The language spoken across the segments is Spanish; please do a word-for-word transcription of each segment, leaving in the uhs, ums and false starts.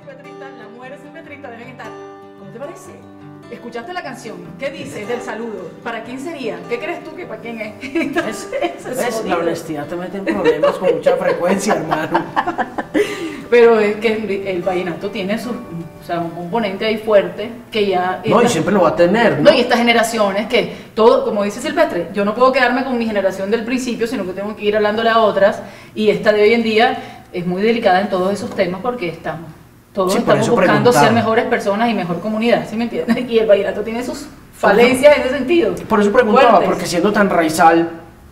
silvestristas, las mujeres silvestristas deben estar. ¿Cómo te parece? ¿Escuchaste la canción? ¿Qué dice del saludo? ¿Para quién sería? ¿Qué crees tú que para quién es? Entonces, ¿Ves? La honestidad te mete en problemas con mucha frecuencia, hermano. Pero es que el vallenato tiene su, o sea, un componente ahí fuerte que ya... No, y siempre lo va a tener, ¿no? No, y estas generaciones que todo, como dice Silvestre, yo no puedo quedarme con mi generación del principio, sino que tengo que ir hablándole a otras, y esta de hoy en día es muy delicada en todos esos temas porque estamos, todos Sí, estamos buscando preguntaba. ser mejores personas y mejor comunidad, ¿sí me entiendes? Y el vallenato tiene sus falencias en ese sentido. Por eso preguntaba, fuertes. porque siendo tan raizal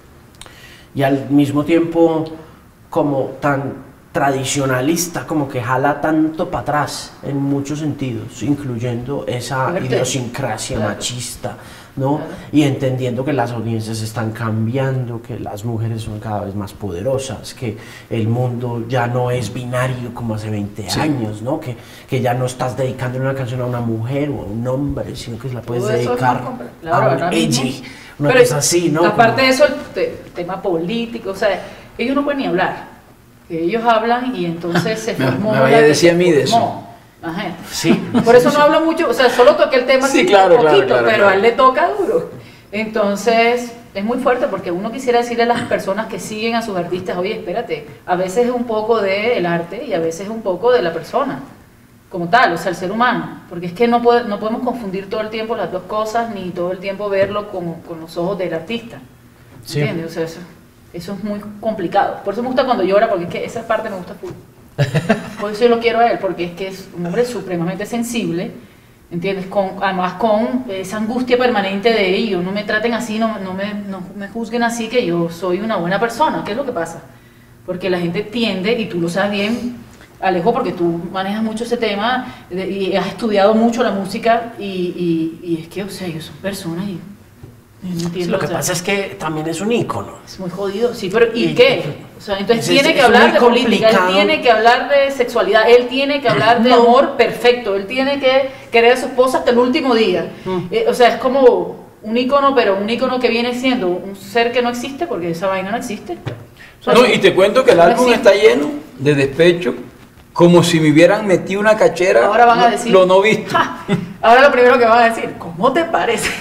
y al mismo tiempo como tan tradicionalista, como que jala tanto para atrás en muchos sentidos, incluyendo esa Fuerte. idiosincrasia Claro. machista, ¿no? Claro. Y entendiendo que las audiencias están cambiando, que las mujeres son cada vez más poderosas, que el mundo ya no es binario como hace veinte Sí. años, ¿no? Que, que ya no estás dedicando una canción a una mujer o a un hombre, sino que se la puedes Todo eso es dedicar más complejo. Claro, a un ahora mismo. edgy, una Pero cosa así, ¿no? Aparte Como- de eso, el te- tema político, o sea, ellos no pueden ni hablar. Que ellos hablan y entonces se Me- formó. me vaya la a que decir se a mí de formó. Ajá. Sí. Por eso no hablo mucho, o sea, solo toqué el tema Sí, así claro, un claro, poquito, claro, pero claro. a él le toca duro. Entonces, es muy fuerte porque uno quisiera decirle a las personas que siguen a sus artistas, oye, espérate, a veces es un poco del arte y a veces es un poco de la persona, como tal, o sea, el ser humano. Porque es que no, puede- no podemos confundir todo el tiempo las dos cosas, ni todo el tiempo verlo con, con los ojos del artista. Sí. ¿Entiendes? O sea, eso, eso es muy complicado. Por eso me gusta cuando llora, porque es que esa parte me gusta full. Por eso yo lo quiero a él, porque es que es un hombre supremamente sensible, ¿entiendes? Con, además con esa angustia permanente de ellos, no me traten así, no, no, me, no me juzguen así, que yo soy una buena persona. ¿Qué es lo que pasa? Porque la gente tiende, y tú lo sabes bien, Alejo, porque tú manejas mucho ese tema de- y has estudiado mucho la música, y, y, y es que, o sea, ellos son personas y... y no Sí, entiendo, lo que o sea, pasa es que también es un ícono. es muy jodido, sí, pero ¿y Y- qué? O sea, entonces es- tiene es- que es hablar muy de política, él complicado. tiene que hablar de sexualidad, él tiene que hablar de No. amor perfecto, él tiene que querer a su esposa hasta el último día. Mm. Eh, o sea, es como un ícono, pero un ícono que viene siendo un ser que no existe, porque esa vaina no existe. O sea, No, y te cuento que el no álbum existe. está lleno de despecho, como si me hubieran metido una cachera. Ahora van a lo- decir... Lo no visto. ¡Ja! Ahora lo primero que van a decir, ¿cómo te parece?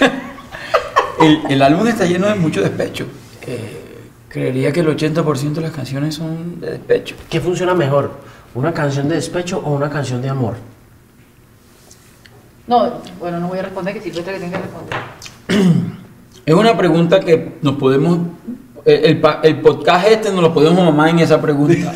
El, el álbum está lleno de mucho despecho. Eh, creería que el ochenta por ciento de las canciones son de despecho. ¿Qué funciona mejor? ¿Una canción de despecho o una canción de amor? No, bueno, no voy a responder, que Silvestre que tiene que responder. Es una pregunta que nos podemos... El, el pa- el podcast este nos lo podemos mamar en esa pregunta.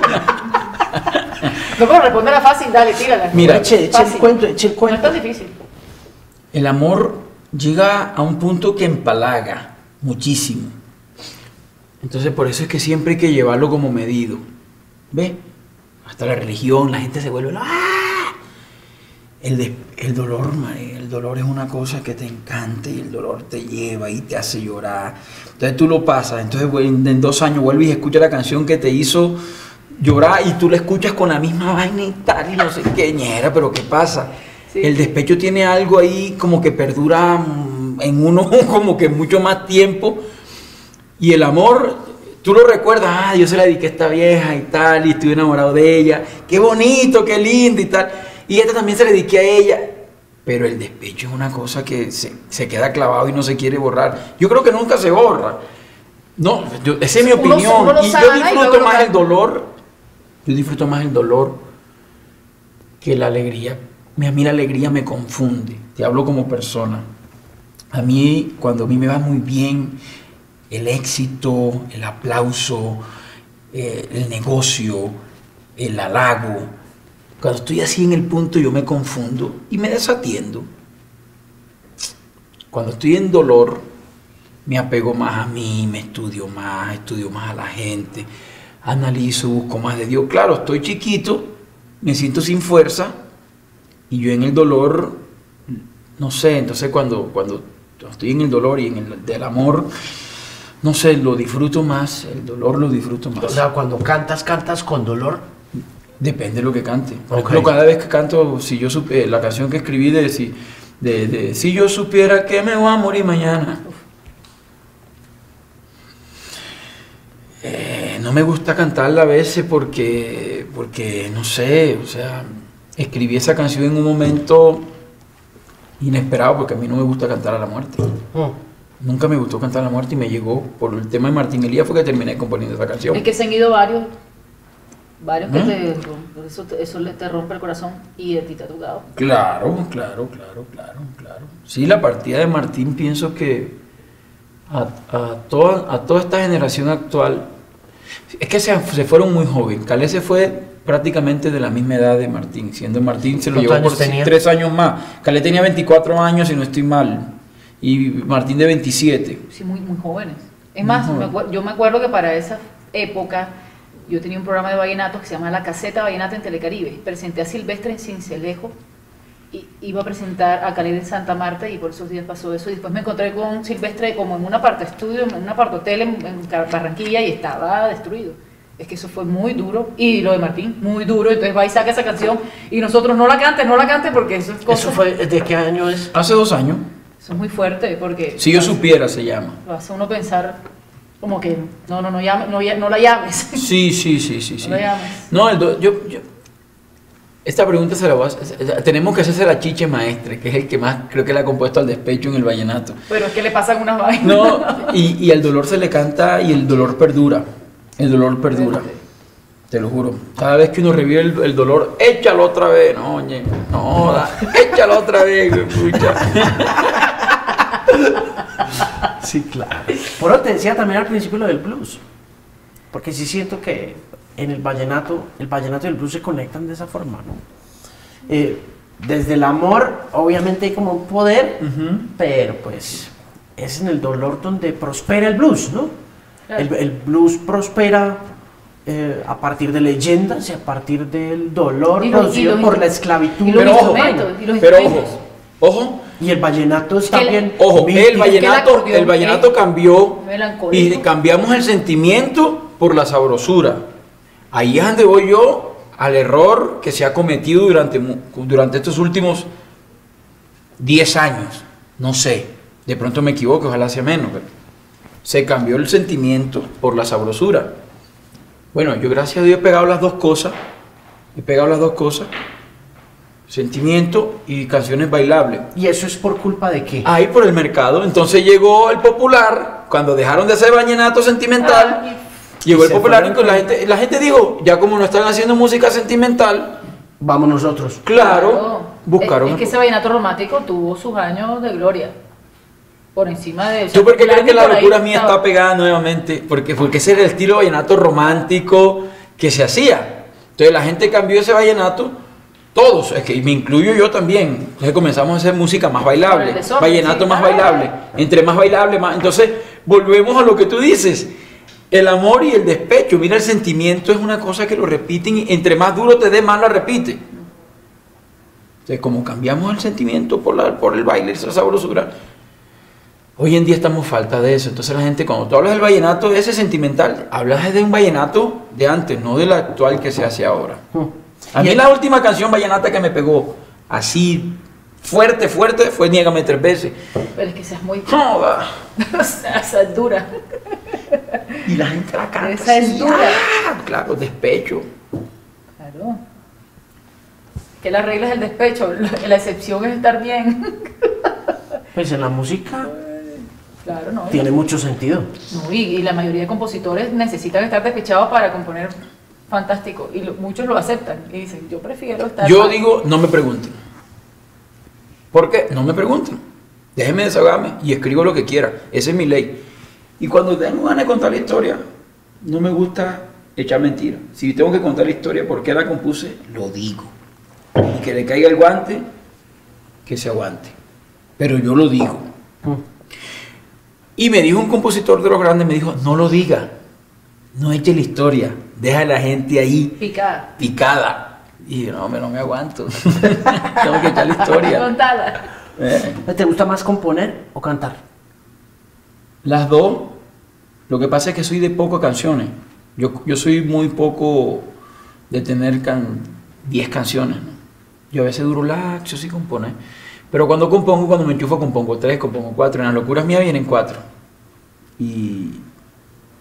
No puedo responder fácil, dale, tírala. Mira, eche, eche el Fácil. cuento, eche el No cuento. es tan difícil. El amor llega a un punto que empalaga muchísimo. Entonces por eso es que siempre hay que llevarlo como medido. ¿Ves? Hasta la religión, la gente se vuelve... ¡Ah! El, des- el dolor, María, el dolor es una cosa que te encanta y el dolor te lleva y te hace llorar. Entonces tú lo pasas, entonces vuel- en dos años vuelves y escuchas la canción que te hizo llorar y tú la escuchas con la misma vaina y tal y no sé qué, ñera, pero ¿qué pasa? Sí. El despecho tiene algo ahí como que perdura mm, en uno como que mucho más tiempo y el amor, tú lo recuerdas, ah, yo se la dediqué a esta vieja y tal y estuve enamorado de ella, qué bonito, qué lindo y tal, y esta también se la dediqué a ella, pero el despecho es una cosa que se, se queda clavado y no se quiere borrar. Yo creo que nunca se borra. No, yo- esa es mi Uno se- opinión. uno lo Y yo sana y disfruto luego lo más el cambia. dolor, yo disfruto más el dolor que la alegría. A mí la alegría me confunde, te hablo como persona. A mí, cuando a mí me va muy bien, el éxito, el aplauso, eh, el negocio, el halago, cuando estoy así en el punto yo me confundo y me desatiendo. Cuando estoy en dolor, me apego más a mí, me estudio más, estudio más a la gente, analizo, busco más de Dios. Claro, estoy chiquito, me siento sin fuerza y yo en el dolor, no sé, entonces cuando, cuando estoy en el dolor y en el del amor, no sé, lo disfruto más, el dolor lo disfruto más. O sea, cuando cantas, cantas con dolor. Depende de lo que cante. Por Ok. ejemplo, cada vez que canto, si yo sup- eh, la canción que escribí de si, de, de si yo supiera que me voy a morir mañana. Eh, no me gusta cantarla a veces porque, porque no sé, o sea, escribí esa canción en un momento inesperado, porque a mí no me gusta cantar a la muerte. Mm. Nunca me gustó cantar a la muerte y me llegó por el tema de Martín Elías fue que terminé componiendo esa canción. Es que se han ido varios, varios que ¿Mm? te, por eso, te- eso le- te rompe el corazón y a ti te ha tocado. Claro, claro, claro, claro, claro. Sí, la partida de Martín pienso que a, a, toda, a toda esta generación actual, es que se, se fueron muy jóvenes. Calé se fue prácticamente de la misma edad de Martín, siendo Martín se lo llevó ¿Cuántos por años tenía? tres años más. Calé tenía veinticuatro años, si no estoy mal, y Martín de veintisiete. Sí, muy, muy jóvenes. Es Muy más, me jóvenes. acuer- yo me acuerdo que para esa época yo tenía un programa de vallenatos que se llama La Caseta Vallenata en Telecaribe. Presenté a Silvestre en Cincelejo y iba a presentar a Caled en Santa Marta y por esos días pasó eso. Y después me encontré con Silvestre como en un aparto estudio, en un aparto hotel en, en Car- Barranquilla y estaba destruido. Es que eso fue muy duro. Y lo de Martín, muy duro. Entonces va y saca esa canción y nosotros no la cantes, no la cantes porque eso es cosa. ¿Eso fue de qué año es? Hace dos años, Eso es muy fuerte porque. si yo supiera se llama. Lo hace uno pensar como que no, no, no, llame, no, ya- no la llames. Sí, sí, sí, sí, sí. No lo llames. No, el do- yo, yo- esta pregunta se la voy a hacer. Tenemos que hacerse la Chiche Maestre, que es el que más creo que le ha compuesto al despecho en el vallenato. Pero es que le pasan unas vainas. No, y, y el dolor se le canta y el dolor perdura. El dolor perdura. Te lo juro. Cada vez que uno revive el, el dolor, échalo otra vez. No, oye, no, da, échalo otra vez. Escucha. Sí, claro. Por eso te decía también al principio lo del blues. Porque sí siento que en el vallenato, el vallenato y el blues se conectan de esa forma, ¿no? Eh, desde el amor, obviamente hay como un poder, Ujú. pero pues es en el dolor donde prospera el blues, ¿no? Claro. El, el blues prospera eh, a partir de leyendas y a partir del dolor Y los- producido y los- por la esclavitud. y los Pero ojo, instrumentos, y los pero ojo, instrumentos. ojo. Y el vallenato está que el- bien. Ojo, mítico. el vallenato, acordeón el vallenato es cambió y melancólico. cambiamos el sentimiento por la sabrosura. Ahí es donde voy yo al error que se ha cometido durante, mu- durante estos últimos diez años. No sé, de pronto me equivoco, ojalá sea menos. Pero se cambió el sentimiento por la sabrosura. Bueno, yo gracias a Dios he pegado las dos cosas. He pegado las dos cosas. Sentimiento y canciones bailables. ¿Y eso es por culpa de qué? Ahí por el mercado. Entonces llegó el popular, cuando dejaron de hacer vallenato sentimental, Ay, llegó Y el se popular y fueron con la gente, la gente dijo, ya como no están haciendo música sentimental, Vamos nosotros. claro, buscaron. Es, es que ese vallenato romántico tuvo sus años de gloria. Por encima de. ¿Tú por qué crees que la por ahí locura mía estaba- está pegada nuevamente? Porque, porque ese era el estilo vallenato romántico que se hacía. Entonces la gente cambió ese vallenato, todos, es que me incluyo yo también. Entonces comenzamos a hacer música más Por bailable, el desorden, vallenato sí. más Ah. bailable, entre más bailable, más. Entonces volvemos a lo que tú dices. El amor y el despecho, mira, el sentimiento es una cosa que lo repiten y entre más duro te dé, más la repite. Entonces, como cambiamos el sentimiento por, la, por el baile, esa sabrosura, hoy en día estamos falta de eso. Entonces la gente, cuando tú hablas del vallenato ese sentimental, hablas de un vallenato de antes, no del actual que se hace ahora. A Y mí el- la última canción vallenata que me pegó así fuerte, fuerte, fue Niégame tres veces. Pero es que esa es muy. Joda. O sea, esa es dura. Y la gente la canta. Esa es así, dura. ¡ah! Claro, despecho. Claro. Que las reglas del despecho, la, la excepción es estar bien. Pues en la música Claro, no. tiene mucho sentido. No, y, y la mayoría de compositores necesitan estar despechados para componer fantástico. Y lo- muchos lo aceptan y dicen, yo prefiero estar. Yo mal". digo, no me pregunten. ¿Por qué? No me pregunten. Déjenme desahogarme y escribo lo que quiera. Esa es mi ley. Y cuando tengo ganas de contar la historia, no me gusta echar mentiras. Si tengo que contar la historia, ¿por qué la compuse? Lo digo. Y que le caiga el guante, que se aguante. Pero yo lo digo. Y me dijo un compositor de los grandes, me dijo, no lo diga. No eche la historia. Deja a la gente ahí Picada. picada. Y yo, no, me, no me aguanto. Tengo que echar la historia. Contada. Eh, ¿Te gusta más componer o cantar? Las dos. Lo que pasa es que soy de pocas canciones. Yo, yo soy muy poco de tener can, diez canciones. ¿no? Yo a veces duro laxo sí componer. Pero cuando compongo, cuando me enchufo, compongo tres, compongo cuatro. En las locuras mías vienen cuatro. Y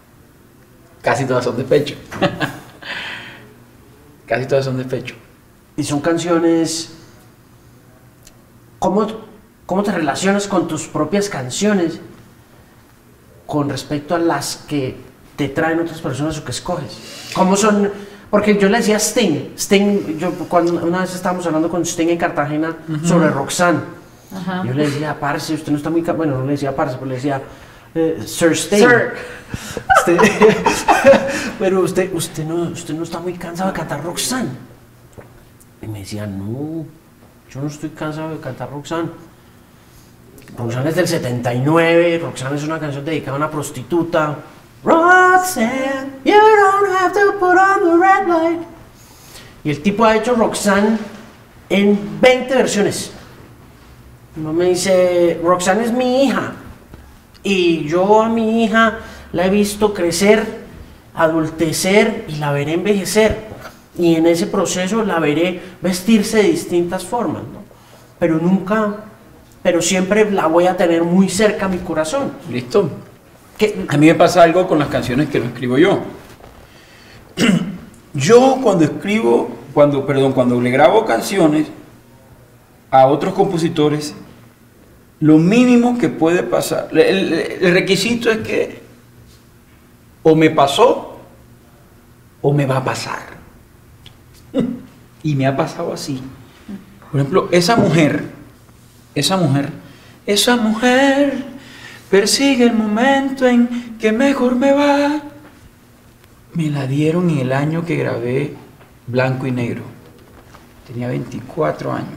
casi todas son de pecho. Casi todas son de pecho. y son canciones... ¿Cómo, ¿Cómo te relacionas con tus propias canciones con respecto a las que te traen otras personas o que escoges? ¿Cómo son? Porque yo le decía a Sting, Sting, yo cuando una vez estábamos hablando con Sting en Cartagena uh-huh. sobre Roxanne, uh-huh. yo le decía, parce, usted no está muy... Bueno, no le decía parce, pero le decía, eh, Sir Sting. Sir. Usted, pero usted, usted, no, usted no está muy cansado de cantar Roxanne. Y me decía, no, yo no estoy cansado de cantar Roxanne. Roxanne es del setenta y nueve, Roxanne es una canción dedicada a una prostituta. Roxanne, you don't have to put on the red light. Y el tipo ha hecho Roxanne en veinte versiones. No me dice, Roxanne es mi hija. Y yo a mi hija la he visto crecer, adultecer y la veré envejecer. Y en ese proceso la veré vestirse de distintas formas, ¿no? Pero nunca, pero siempre la voy a tener muy cerca a mi corazón. ¿Listo? ¿Qué? A mí me pasa algo con las canciones que no escribo yo. Yo cuando escribo, cuando, perdón, cuando le grabo canciones a otros compositores, lo mínimo que puede pasar, el, el, el requisito es que o me pasó o me va a pasar. Y me ha pasado así. Por ejemplo, esa mujer, esa mujer, esa mujer persigue el momento en que mejor me va. Me la dieron en el año que grabé Blanco y Negro. Tenía veinticuatro años.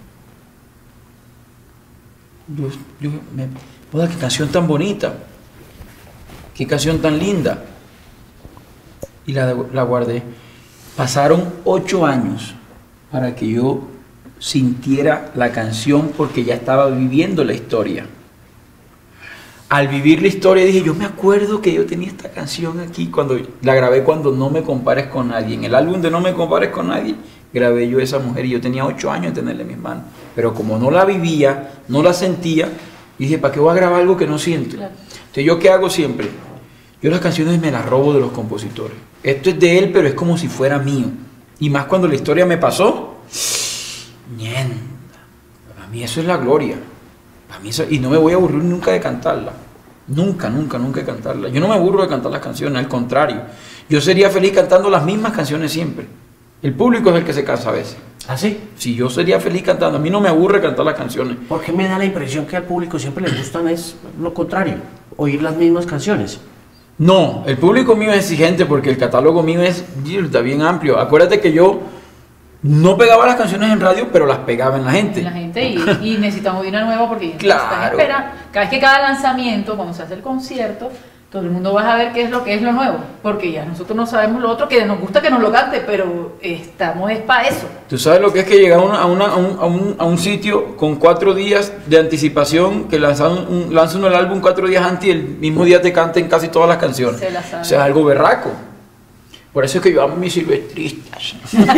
Yo, yo me, ¡Joder, qué canción tan bonita! ¡Qué canción tan linda! Y la, la guardé. Pasaron ocho años para que yo sintiera la canción porque ya estaba viviendo la historia. Al vivir la historia dije, yo me acuerdo que yo tenía esta canción aquí cuando la grabé cuando No me compares con nadie. En el álbum de No me compares con nadie grabé yo esa mujer y yo tenía ocho años de tenerla en mis manos. Pero como no la vivía, no la sentía, dije, ¿para qué voy a grabar algo que no siento? Claro. Entonces, ¿yo qué hago siempre? Yo las canciones me las robo de los compositores. Esto es de él, pero es como si fuera mío. Y más cuando la historia me pasó. Ñenda. Para mí eso es la gloria. Para mí eso, y no me voy a aburrir nunca de cantarla. Nunca, nunca, nunca de cantarla. Yo no me aburro de cantar las canciones, al contrario. Yo sería feliz cantando las mismas canciones siempre. El público es el que se cansa a veces. ¿Ah, sí? Sí, yo sería feliz cantando. A mí no me aburre cantar las canciones. Porque me da la impresión que al público siempre le gustan es lo contrario, oír las mismas canciones. No, el público mío es exigente porque el catálogo mío es está bien amplio. Acuérdate que yo no pegaba las canciones en radio, pero las pegaba en la gente. En la gente y, y necesitamos una nueva porque claro. Están en espera. Cada vez que cada lanzamiento, cuando se hace el concierto, todo el mundo va a ver qué es lo que es lo nuevo, porque ya nosotros no sabemos lo otro, que nos gusta que nos lo cante, pero estamos es para eso. Tú sabes lo que es que llegar a, una, a, una, a, un, a, un, a un sitio con cuatro días de anticipación, que lanzan un, lanzan el álbum cuatro días antes y el mismo día te canten casi todas las canciones. Se la sabe. O sea, es algo berraco. Por eso es que yo amo mis silvestristas.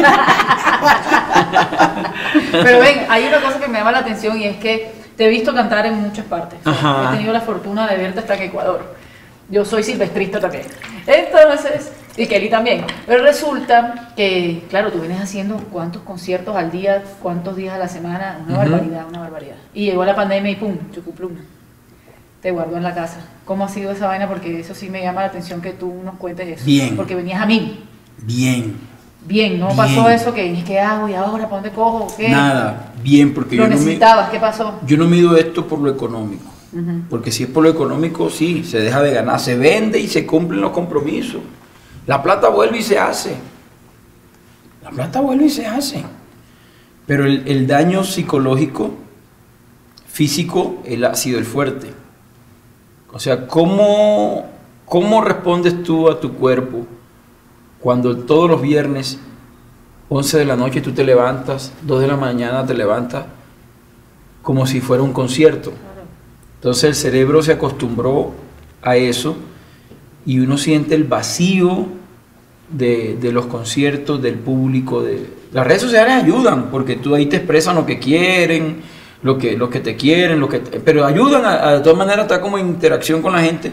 Pero ven, hay una cosa que me llama la atención y es que te he visto cantar en muchas partes. Ajá. He tenido la fortuna de verte hasta en Ecuador. Yo soy silvestrista también. Entonces, y Kelly también. Pero resulta que, claro, tú vienes haciendo cuántos conciertos al día, cuántos días a la semana, una uh-huh. barbaridad, una barbaridad. Y llegó la pandemia y pum, chucuplum, te guardó en la casa. ¿Cómo ha sido esa vaina? Porque eso sí me llama la atención que tú nos cuentes eso. Bien. Porque venías a mí. Bien. Bien, ¿no bien. pasó eso? Que ¿qué hago? ¿Y ahora? ¿Para dónde cojo? ¿Qué? Nada, bien, porque lo yo necesitabas, no me, ¿qué pasó? Yo no mido esto por lo económico. Uh-huh. Porque si es por lo económico, sí, se deja de ganar, se vende y se cumplen los compromisos. La plata vuelve y se hace. La plata vuelve y se hace. Pero el, el daño psicológico, físico, él ha sido el fuerte. O sea, ¿cómo, cómo respondes tú a tu cuerpo cuando todos los viernes, once de la noche, tú te levantas, dos de la mañana te levantas, como si fuera un concierto? Entonces el cerebro se acostumbró a eso y uno siente el vacío de, de los conciertos, del público. De... Las redes sociales ayudan porque tú ahí te expresan lo que quieren, lo que, lo que te quieren, lo que te... pero ayudan a, a de todas maneras estar como en interacción con la gente.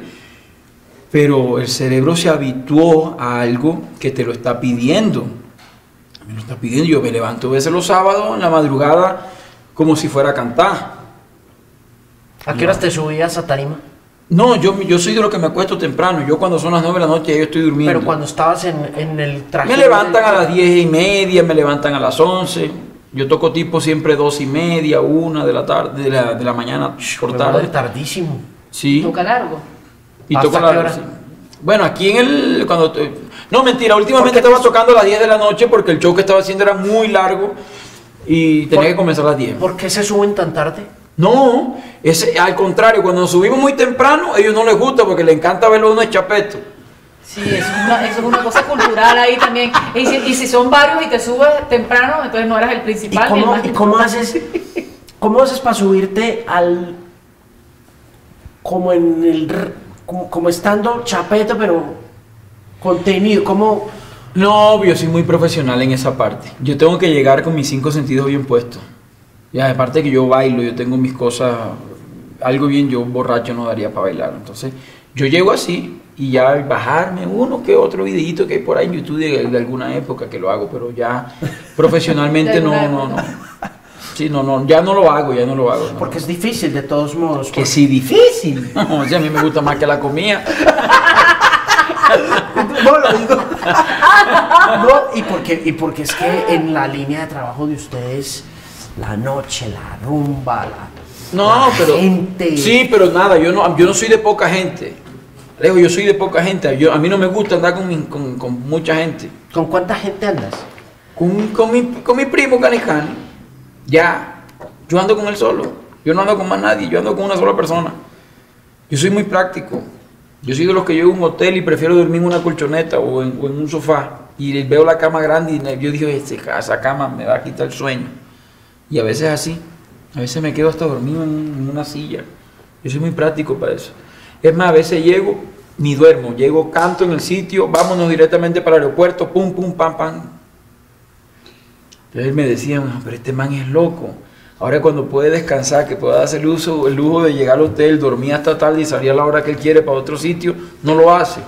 Pero el cerebro se habituó a algo que te lo está pidiendo. Me lo está pidiendo. Yo me levanto a veces los sábados en la madrugada como si fuera a cantar. ¿A qué horas te subías a tarima? No, yo, yo soy de los que me acuesto temprano. Yo cuando son las nueve de la noche yo estoy durmiendo. Pero cuando estabas en, en el traje... Me levantan a las diez y media, me levantan a las once. Yo toco tipo siempre dos y media, una de la tarde, de la, de la mañana por Pero tarde. madre, tardísimo. Sí. Toca largo. Y ¿Hasta toco qué la, hora? sí. Bueno, aquí en el... cuando te- No, mentira, últimamente ¿Por qué estaba te- tocando a las diez de la noche porque el show que estaba haciendo era muy largo y tenía ¿Por- que comenzar a las diez. ¿Por qué se suben tan tarde? No, es al contrario, cuando nos subimos muy temprano, a ellos no les gusta porque les encanta verlo uno de chapeto. Sí, eso es, una, eso es una cosa cultural ahí también. Y si, y si son varios y te subes temprano, entonces no eras el ¿Y principal. cómo, el más y cómo importante. haces, cómo haces para subirte al... como en el... r- como, como estando chapeto, pero contenido, como... No, yo soy muy profesional en esa parte. Yo tengo que llegar con mis cinco sentidos bien puestos. Y aparte que yo bailo, yo tengo mis cosas, algo bien, yo borracho no daría para bailar. Entonces, yo llego así y ya bajarme uno que otro videito que hay por ahí en YouTube de, de alguna época que lo hago, pero ya profesionalmente De no, alguna no, no. Sí, no, no, ya no lo hago, ya no lo hago. no. Porque es difícil de todos modos. Que porque- sí, difícil. No, o sea, a mí me gusta más que la comida. No, lo digo. No, y porque, y porque es que en la línea de trabajo de ustedes, la noche, la rumba, la, No, la pero. gente. Sí, pero nada, yo no, yo no soy de poca gente. Alejo, yo soy de poca gente. Yo, a mí no me gusta andar con, mi- con, con mucha gente. ¿Con cuánta gente andas? Con, con, mi, con mi primo Canijani. Ya. Yo ando con él solo. Yo no ando con más nadie. Yo ando con una sola persona. Yo soy muy práctico. Yo soy de los que llego a un hotel y prefiero dormir en una colchoneta o en, o en un sofá. Y veo la cama grande y yo digo, "Este- esa cama me va a quitar el sueño". Y a veces así. A veces me quedo hasta dormido en, en una silla. Yo soy muy práctico para eso. Es más, a veces llego, ni duermo. Llego, canto en el sitio, vámonos directamente para el aeropuerto, pum, pum, pam, pam. Entonces él me decía, "No, pero este man es loco. Ahora cuando puede descansar, que pueda darse el, uso, el lujo de llegar al hotel, dormir hasta tarde y salir a la hora que él quiere para otro sitio, no lo hace".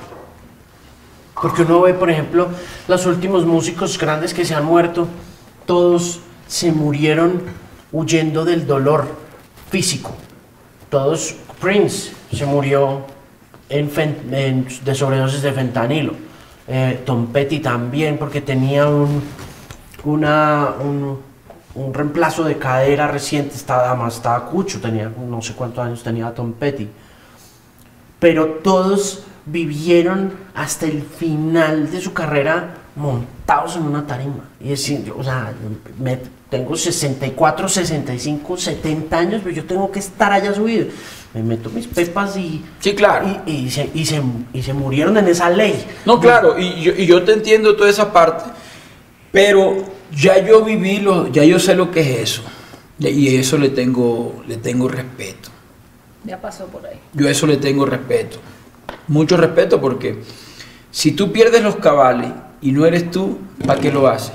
Porque uno ve, por ejemplo, los últimos músicos grandes que se han muerto, todos se murieron huyendo del dolor físico. Todos, Prince se murió en fen- en- de sobredosis de fentanilo. Eh, Tom Petty también, porque tenía un, una, un, un reemplazo de cadera reciente. Estaba, además estaba cucho, tenía no sé cuántos años tenía Tom Petty. Pero todos vivieron hasta el final de su carrera montados en una tarima. Y decir, yo, o sea, me- tengo sesenta y cuatro, sesenta y cinco, setenta años, pero yo tengo que estar allá subido. Me meto mis pepas y, Sí, claro. y, y se, y, se, y se murieron en esa ley. No, claro, y yo, y yo te entiendo toda esa parte, pero ya yo viví, lo, ya yo sé lo que es eso. Y eso le tengo, le tengo respeto. Ya pasó por ahí. Yo a eso le tengo respeto. Mucho respeto porque si tú pierdes los cabales y no eres tú, ¿para qué lo haces?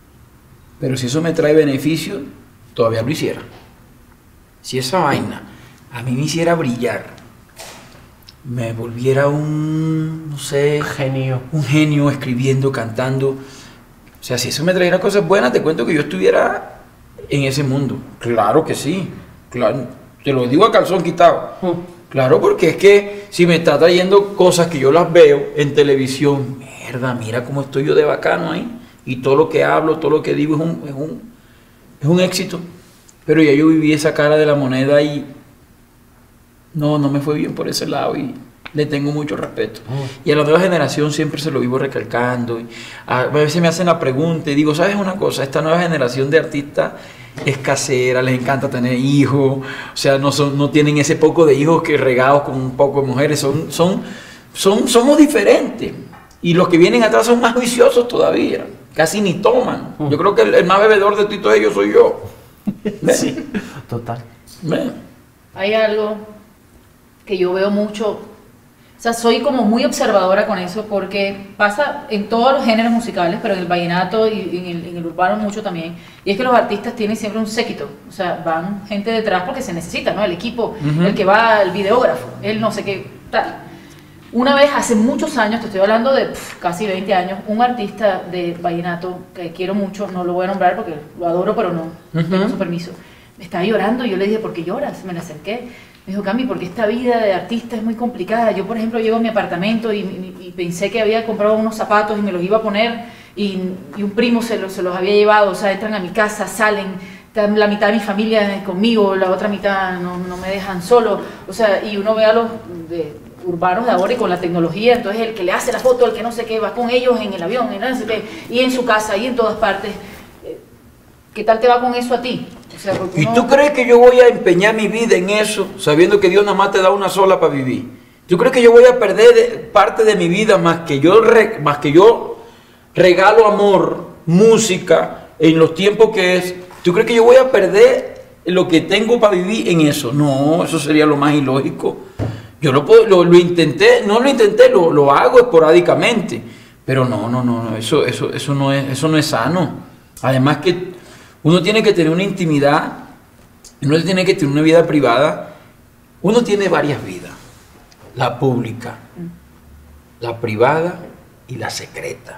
Pero si eso me trae beneficio, todavía lo hiciera. Si esa vaina a mí me hiciera brillar, me volviera un, no sé, Genio. un genio escribiendo, cantando. O sea, si eso me trajera cosas buenas, te cuento que yo estuviera en ese mundo. Claro que sí. Claro, te lo digo a calzón quitado. Claro, porque es que si me está trayendo cosas que yo las veo en televisión, mierda, mira cómo estoy yo de bacano ahí. Y todo lo que hablo, todo lo que digo es un, es un, es un éxito. Pero ya yo viví esa cara de la moneda y no, no me fue bien por ese lado y le tengo mucho respeto. Y a la nueva generación siempre se lo vivo recalcando. Y a veces me hacen la pregunta y digo, ¿sabes una cosa? Esta nueva generación de artistas es casera, les encanta tener hijos, o sea, no, son, no tienen ese poco de hijos que regados con un poco de mujeres, son, son, son, somos diferentes. Y los que vienen atrás son más juiciosos todavía, casi ni toman. Yo creo que el, el más bebedor de todos ellos soy yo. ¿Ven? Sí, total. ¿Ven? Hay algo que yo veo mucho, o sea, soy como muy observadora con eso porque pasa en todos los géneros musicales, pero en el vallenato y en el, en el urbano mucho también, y es que los artistas tienen siempre un séquito, o sea, van gente detrás porque se necesita, ¿no? El equipo, Ujú. el que va, el videógrafo, el no sé qué tal. Una vez, hace muchos años, te estoy hablando de pf, casi veinte años, un artista de vallenato que quiero mucho, no lo voy a nombrar porque lo adoro, pero no Ujú. tengo su permiso, me estaba llorando y yo le dije, ¿por qué lloras? Me le acerqué. Me dijo, Cami, porque esta vida de artista es muy complicada. Yo, por ejemplo, llego a mi apartamento y, y- y pensé que había comprado unos zapatos y me los iba a poner y, y un primo se los, se los había llevado. O sea, entran a mi casa, salen, están la mitad de mi familia conmigo, la otra mitad no, no me dejan solo. O sea, y uno ve a los de, urbanos de ahora y con la tecnología, entonces el que le hace la foto, el que no sé qué, va con ellos en el avión, en no sé qué, y en su casa, y en todas partes. Eh, ¿Qué tal te va con eso a ti? O sea, porque ¿Y uno- tú crees que yo voy a empeñar mi vida en eso, sabiendo que Dios nada más te da una sola para vivir? ¿Tú crees que yo voy a perder de- parte de mi vida más que yo re- más que yo regalo amor, música en los tiempos que es? ¿Tú crees que yo voy a perder lo que tengo para vivir en eso? No, eso sería lo más ilógico. Yo lo, puedo- lo, lo intenté, no lo intenté, lo, lo hago esporádicamente, pero no, no, no, no, eso, eso, eso no es, eso no es sano. Además que uno tiene que tener una intimidad, uno tiene que tener una vida privada. Uno tiene varias vidas: la pública, la privada y la secreta.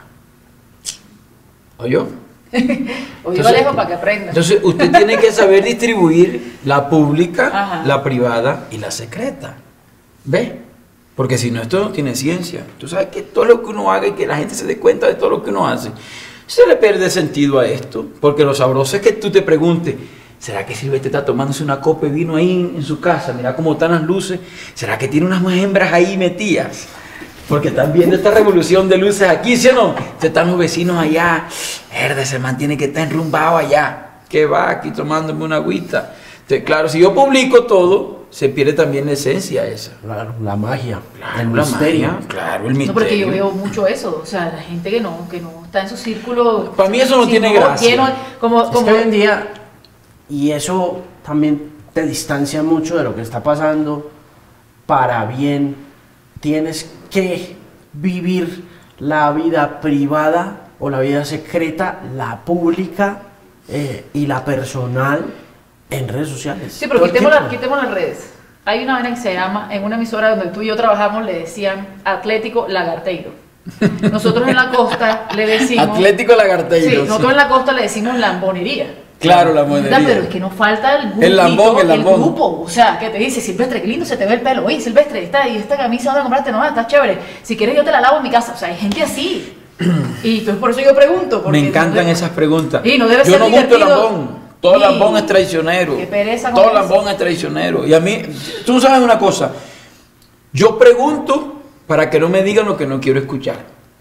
¿Oyó? Oye, Alejo, para que aprenda. Entonces usted tiene que saber distribuir la pública, Ajá. la privada y la secreta. ¿Ve? Porque si no, esto no tiene ciencia. Tú sabes que todo lo que uno haga y que la gente se dé cuenta de todo lo que uno hace, se le pierde sentido a esto. Porque lo sabroso es que tú te preguntes, ¿será que Silvestre está tomándose una copa de vino ahí en su casa? Mira cómo están las luces. ¿Será que tiene unas hembras ahí metidas? Porque están viendo esta revolución de luces aquí, ¿sí o no? Se están los vecinos allá. Verde, se mantiene que está enrumbado allá. ¿Qué va aquí tomándome una agüita? Entonces, claro, si yo publico todo, se pierde también la esencia esa. Claro, la magia, Claro, el la misterio. magia, claro, el misterio. No, porque yo veo mucho eso, o sea, la gente que no, que no está en su círculo. Para mí eso no tiene gracia. lleno- como, Es como, que hoy en día, y eso también te distancia mucho de lo que está pasando, para bien, tienes que vivir la vida privada o la vida secreta, la pública eh, y la personal en redes sociales. sí, pero Todo el quitemos, la- tiempo. quitemos las redes. Hay una vaina que se llama, en una emisora donde tú y yo trabajamos, le decían Atlético Lagarteiro. Nosotros en la costa le decimos... Atlético Lagarteiro. Sí, sí. nosotros en la costa le decimos lambonería. Claro, lambonería. Pero es que nos falta el, El lambón, grupito, el lambón. grupo. O sea, que te dice, Silvestre, qué lindo se te ve el pelo. Oye, Silvestre, esta, y esta camisa, ¿dónde compraste? No, está chévere. Si quieres yo te la lavo en mi casa. O sea, hay gente así. Y entonces por eso yo pregunto. porque Me encantan no- esas preguntas. Y no debe Yo ser no gusto el divertido. lambón. Todo Y- lambón es traicionero. Qué pereza con Todo eso. lambón es traicionero. Y a mí, tú sabes una cosa. Yo pregunto para que no me digan lo que no quiero escuchar.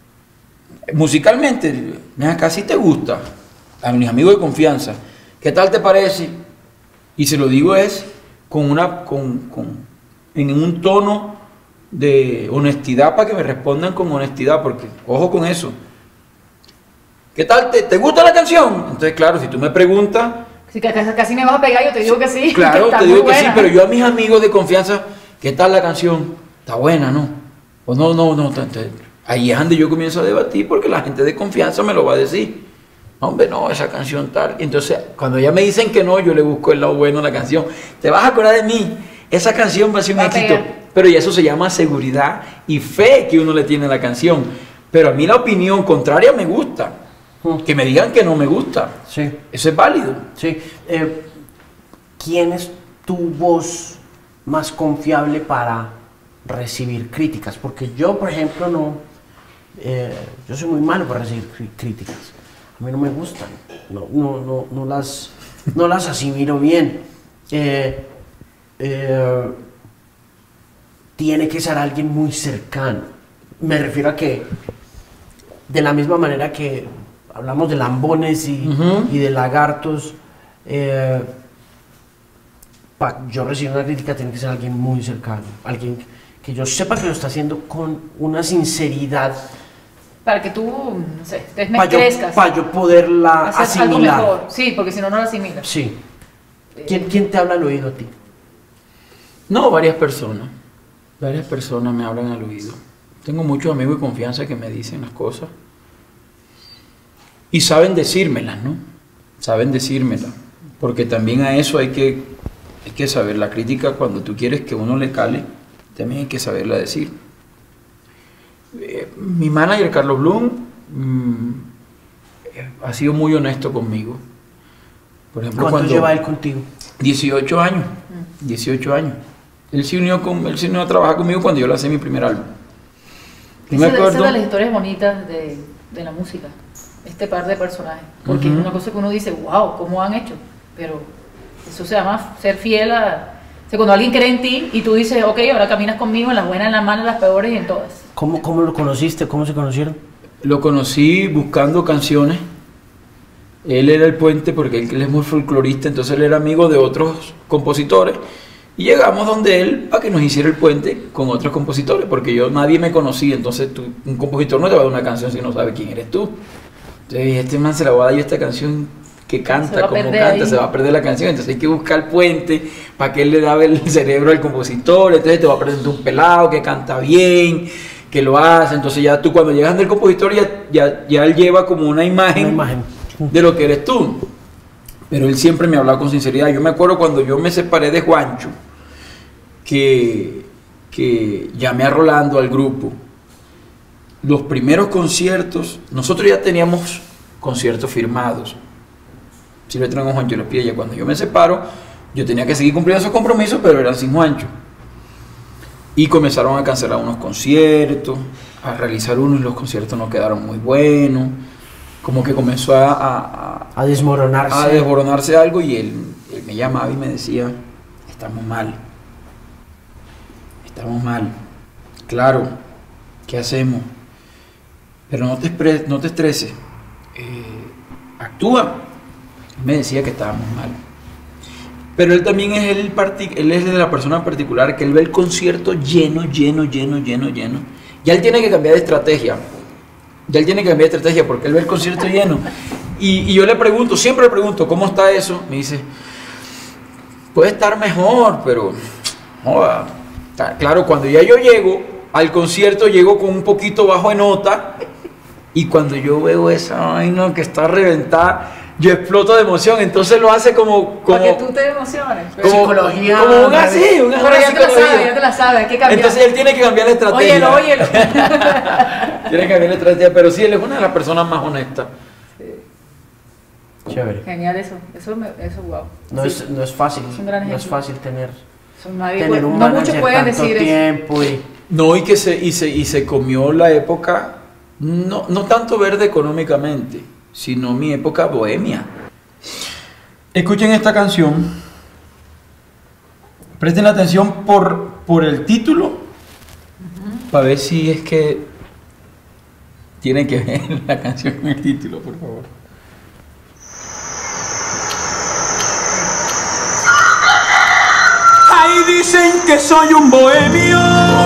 Musicalmente, mira, casi te gusta. A mis amigos de confianza. ¿Qué tal te parece? Y se lo digo es con una, con, con, en un tono de honestidad para que me respondan con honestidad, porque ojo con eso. ¿Qué tal? ¿Te, te gusta la canción? Entonces, claro, si tú me preguntas, Si ca- ca- casi me vas a pegar, yo te digo que sí. claro, Está te muy digo que sí, buena. pero yo a mis amigos de confianza, ¿qué tal la canción? Está buena, ¿no? O no, no, no. t- t- Ahí es donde yo comienzo a debatir porque la gente de confianza me lo va a decir. Hombre, no, esa canción tal. Entonces, cuando ya me dicen que no, yo le busco el lado bueno a la canción. Te vas a acordar de mí. Esa canción va a ser un Va a éxito. pegar. Pero ya eso se llama seguridad y fe que uno le tiene a la canción. Pero a mí la opinión contraria me gusta. Mm. Que me digan que no me gusta. Sí, Eso es válido. sí. Eh, ¿Quién es tu voz más confiable para recibir críticas? Porque yo, por ejemplo, no. eh, yo soy muy malo para recibir cri- críticas. A mí no me gustan. No, no, no, no las, no las asimilo bien. Eh, eh, tiene que ser alguien muy cercano. Me refiero a que, de la misma manera que hablamos de lambones y, Ujú. y de lagartos, eh, pa- yo recibir una crítica tiene que ser alguien muy cercano, alguien que yo sepa que lo está haciendo con una sinceridad Para que tú, no sé, te me para yo, crezcas. pa' yo poderla hacer algo asimilar. mejor. Sí, porque si no, no la asimilas. Sí. ¿Quién, quién te habla al oído a ti? No, varias personas. Varias personas me hablan al oído. Tengo muchos amigos de confianza que me dicen las cosas. Y saben decírmelas, ¿no? Saben decírmelas. Porque también a eso hay que, hay que saber. La crítica, cuando tú quieres que uno le cale, también hay que saberla decir. mi manager, Carlos Blum, mmm, ha sido muy honesto conmigo. Por ejemplo, ¿Cuánto cuando, lleva él contigo? dieciocho años. dieciocho años. Él se unió, con, él se unió a trabajar conmigo cuando yo lancé mi primer álbum. Yo me Esa, acuerdo, esa es de las historias bonitas de, de la música, este par de personajes. Porque Ujú. es una cosa que uno dice, wow, ¿cómo han hecho? Pero eso se llama ser fiel a... O sea, cuando alguien cree en ti y tú dices, ok, ahora caminas conmigo en las buenas, en las malas, en las peores y en todas. ¿Cómo, cómo lo conociste? ¿Cómo se conocieron? lo conocí buscando canciones. Él era el puente porque él, él es muy folclorista, entonces él era amigo de otros compositores. Y llegamos donde él para que nos hiciera el puente con otros compositores, porque yo nadie me conocía, entonces tú, un compositor no te va a dar una canción si no sabe quién eres tú. Entonces dije, este man se la va a dar yo esta canción que Se canta, va a como perder canta, ahí. se va a perder la canción, entonces hay que buscar el puente para que él le dé el cerebro al compositor, entonces te va a presentar un pelado que canta bien, que lo hace, entonces ya tú cuando llegas del compositor ya, ya, ya él lleva como una imagen, Una imagen. de lo que eres tú. Pero él siempre me hablaba con sinceridad. Yo me acuerdo cuando yo me separé de Juancho, que, que llamé a Rolando al grupo. Los primeros conciertos, nosotros ya teníamos conciertos firmados. Si lo tenemos Juancho Les Piedra, cuando yo me separo, yo tenía que seguir cumpliendo esos compromisos, pero eran sin Juancho. Y comenzaron a cancelar unos conciertos, a realizar unos y los conciertos no quedaron muy buenos. Como que comenzó a, a, A desmoronarse. a desboronarse algo y él, él me llamaba y me decía, estamos mal, estamos mal, claro, ¿qué hacemos? Pero no te, expre- no te estreses, eh, actúa. Me decía que estábamos mal. Pero él también es el parti- él es de la persona en particular que él ve el concierto lleno, lleno, lleno, lleno, lleno. Ya él tiene que cambiar de estrategia. Ya él tiene que cambiar de estrategia porque él ve el concierto lleno. Y, y yo le pregunto, siempre le pregunto, ¿cómo está eso? Me dice, puede estar mejor, pero... joda. Claro, cuando ya yo llego al concierto, llego con un poquito bajo de nota. Y cuando yo veo esa vaina que está reventada, yo exploto de emoción. Entonces lo hace como... como Para que tú te emociones. como, Psicología. como un así, una, Pero una ya te la psicología. sabes, ya te la sabes, hay que cambiar. Entonces él tiene que cambiar la estrategia. Óyelo, óyelo. Tiene que cambiar la estrategia, pero sí, él es una de las personas más honestas. Chévere. Genial eso, eso, me, eso wow. No, Sí. es, no es fácil. Es un gran no es ejemplo. fácil tener, Eso nadie tener puede- un no manager muchos pueden tanto decir eso. tiempo y... No, y que se, y se, y se comió la época, no, no tanto verde económicamente, sino mi época bohemia. Escuchen esta canción, presten atención por, por el título, para ver si es que tiene que ver la canción con el título, por favor. Ahí dicen que soy un bohemio,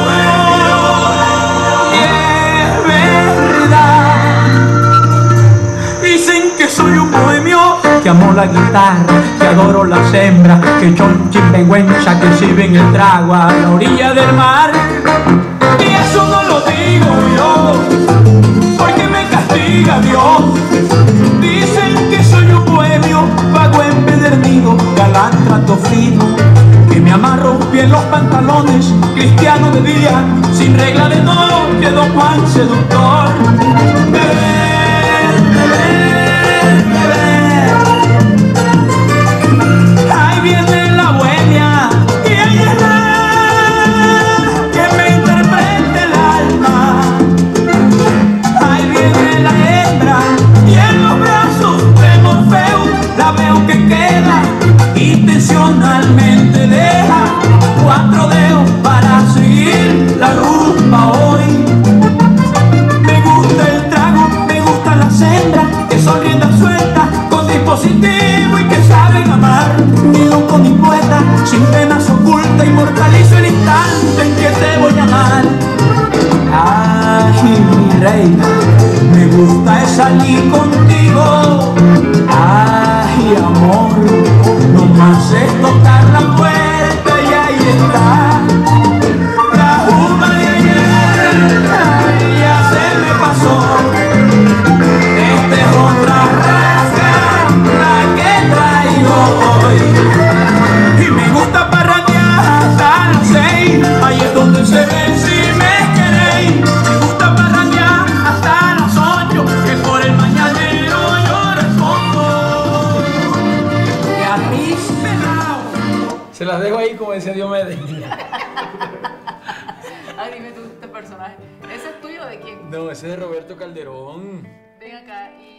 y es verdad. Dicen que soy un bohemio, que amo la guitarra, que adoro las hembras, que son sinvergüenza, que sirven el trago a la orilla del mar. Y eso no lo digo yo, porque me castiga Dios. Dicen que soy un bohemio, vago empedernido, galán trato fino, que me amarro bien los pantalones, cristiano de día, sin regla de noche, don Juan seductor. Beber, beber, beber. Ahí viene la bohemia, y ella es la que me interprete el alma. Ahí viene la hembra, y en los brazos de Morfeo la veo que queda, intencionalmente deja cuatro dedos para seguir la rumba hoy. Me gusta el trago, me gustan las hembras que son riendas sueltas, con dispositivo y que saben amar. Ni loco ni poeta, sin penas ocultas, inmortalizo el instante en que te voy a amar. Ay, mi reina, me gusta es salir contigo. Ay, amor, no más es tocar la puerta y ahí está. La juba de ayer, ay, ya se me pasó. Esta es otra rasca, la que traigo hoy. Y me gusta parrandear hasta las seis, ahí es donde se ven si me queréis. Me gusta parrandear Se las dejo ahí como decía Diomedes. Ay, dime tú este personaje. ¿Ese es tuyo o de quién? No, ese es de Roberto Calderón. Ven acá y